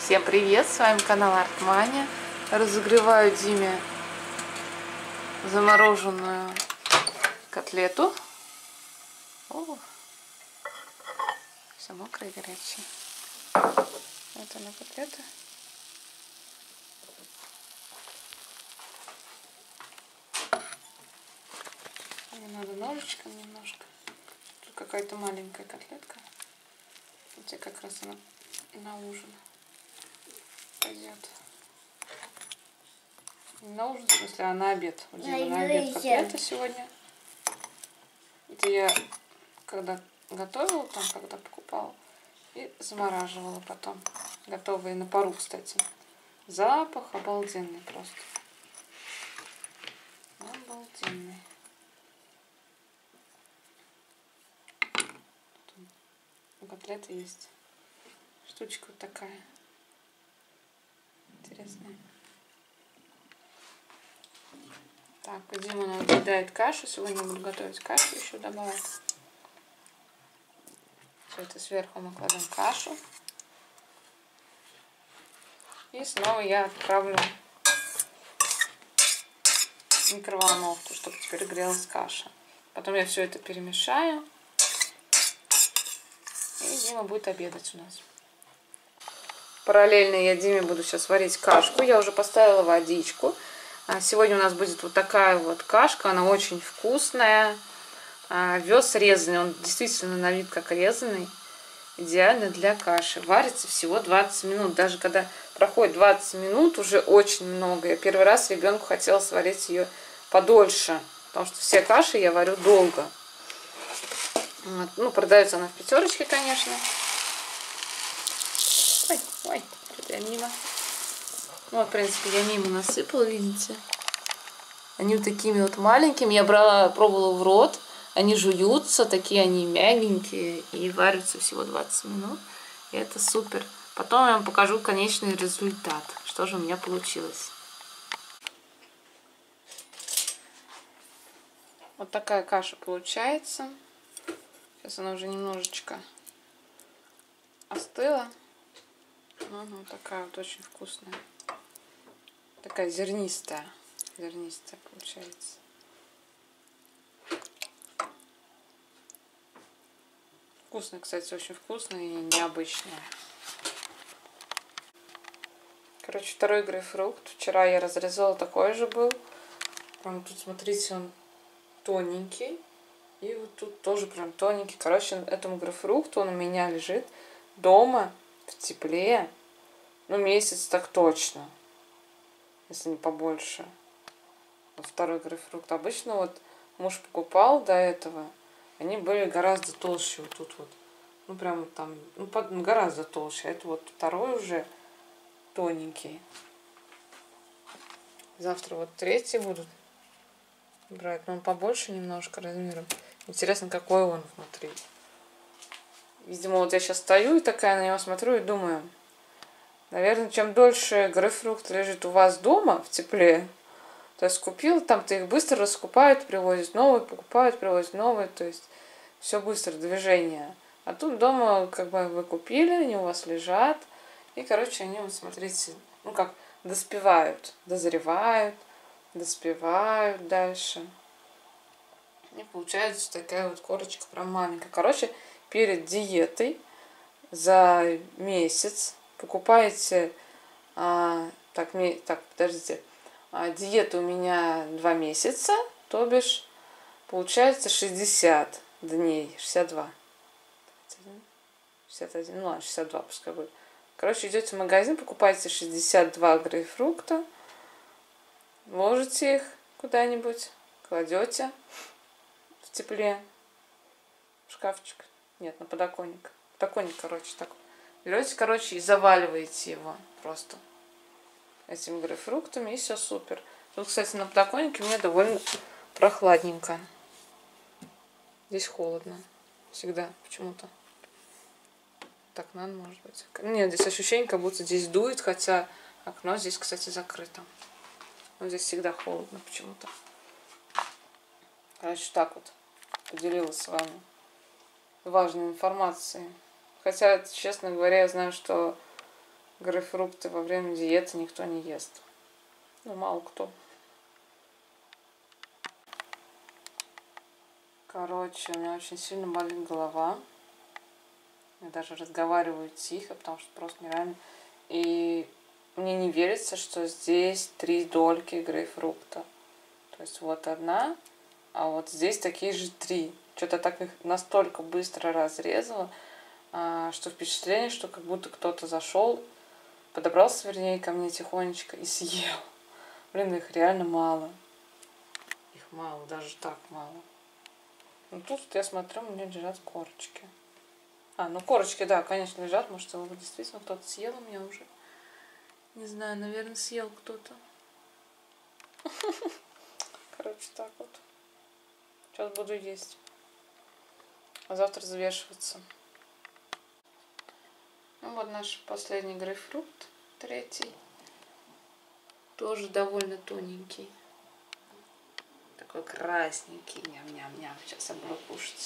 Всем привет, с вами канал Артмания. Разогреваю Диме замороженную котлету. О, все мокрое и горячее. Вот она котлета. Мне надо ножичком немножко. Тут какая-то маленькая котлетка. Вот как раз она на ужин пойдет. Не на ужин, в смысле, а на обед. У Димы на обед котлета сегодня. Это я когда готовила, там, когда покупала, и замораживала потом. Готовые на пару, кстати. Запах обалденный просто. Обалденный. Тут у котлеты есть штучка вот такая. Интересная. Так, Дима нам кидает кашу. Сегодня буду готовить кашу, еще добавить. Все это сверху мы кладем кашу. И снова я отправлю в микроволновку, чтобы теперь грелась каша. Потом я все это перемешаю. И Дима будет обедать у нас. Параллельно я Диме буду сейчас варить кашку. Я уже поставила водичку. Сегодня у нас будет вот такая вот кашка. Она очень вкусная. Овес резанный. Он действительно на вид как резанный. Идеально для каши. Варится всего 20 минут. Даже когда проходит 20 минут, уже очень много. Я первый раз ребенку хотела сварить ее подольше. Потому что все каши я варю долго. Вот. Ну, продается она в Пятерочке, конечно. Ой, что-то я мимо. Ну, вот, в принципе, я мимо насыпала, видите. Они вот такими вот маленькими. Я брала, пробовала в рот. Они жуются, такие они мягенькие. И варятся всего 20 минут. И это супер. Потом я вам покажу конечный результат. Что же у меня получилось. Вот такая каша получается. Сейчас она уже немножечко остыла. Угу, такая вот очень вкусная. Такая зернистая. Зернистая получается. Вкусная, кстати, очень вкусная и необычная. Короче, второй грейпфрут. Вчера я разрезала, такой же был. Прям тут, смотрите, он тоненький. И вот тут тоже прям тоненький. Короче, этому грейпфрукту он у меня лежит дома в тепле. Ну, месяц так точно. Если не побольше. Вот второй грейпфрут. Обычно вот муж покупал до этого. Они были гораздо толще вот тут вот. Ну, прям там, ну, гораздо толще. А это вот второй уже тоненький. Завтра вот третий будут брать. Но он побольше немножко размером. Интересно, какой он внутри. Видимо, вот я сейчас стою и такая на него смотрю и думаю. Наверное, чем дольше грейпфрут лежит у вас дома в тепле, то есть купил, там-то их быстро раскупают, привозят новые, покупают, привозят новые, то есть все быстро, движение. А тут дома как бы вы купили, они у вас лежат, и, короче, они, вот смотрите, ну как, доспевают, дозревают, доспевают дальше. И получается такая вот корочка прям маленькая. Короче, перед диетой за месяц покупаете, подождите, диета у меня 2 месяца, то бишь получается 60 дней, 62, 61, ну ладно, 62 пускай будет. Короче, идете в магазин, покупаете 62 грейпфрута, ложите их куда-нибудь, кладете в тепле, в шкафчик, нет, на подоконник. Подоконник, короче, так. Берете, короче, и заваливаете его просто этими грейпфруктами, и все супер. Тут, кстати, на подоконнике у меня довольно прохладненько. Здесь холодно. Всегда почему-то. Так надо, может быть. Нет, здесь ощущение, как будто здесь дует, хотя окно здесь, кстати, закрыто. Но здесь всегда холодно почему-то. Короче, так вот поделилась с вами важной информацией. Хотя, честно говоря, я знаю, что грейпфрукты во время диеты никто не ест. Ну, мало кто. Короче, у меня очень сильно болит голова. Я даже разговариваю тихо, потому что просто нереально. И мне не верится, что здесь 3 дольки грейпфрукта. То есть вот одна, а вот здесь такие же 3. Что-то так их настолько быстро разрезала, что впечатление, что как будто кто-то зашел, подобрался, вернее, ко мне тихонечко и съел. Блин, их реально мало. Их мало, даже так мало. Ну тут я смотрю, у меня лежат корочки. Ну корочки, да, конечно, лежат. Может, его действительно кто-то съел у меня уже. Не знаю, наверное, съел кто-то. Короче, так вот. Сейчас буду есть. А завтра взвешиваться. Ну вот наш последний грейпфрут, 3. Тоже довольно тоненький. Такой красненький. Ням-ням-ням. Сейчас я буду кушать.